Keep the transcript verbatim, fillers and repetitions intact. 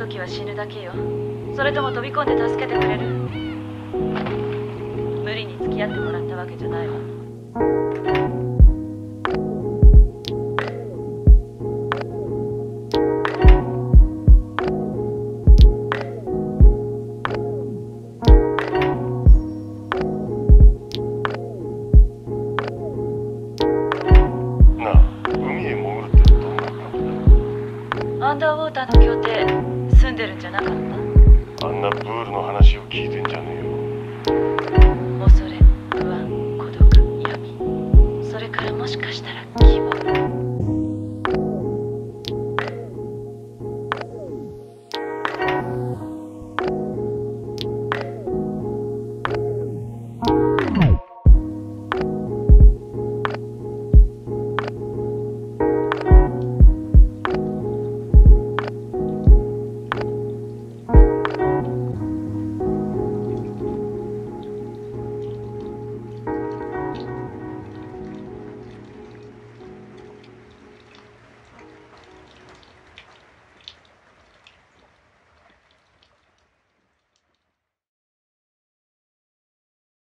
時は死ぬだけよ。それとも飛び込んで助けてくれる？無理に付き合ってもらったわけじゃないわ。アンダーウォーターの協定住んでるんじゃなかった？ あんなプールの話を聞いてんじゃねえよ。 恐れ、不安、孤独、闇、それからもしかしたら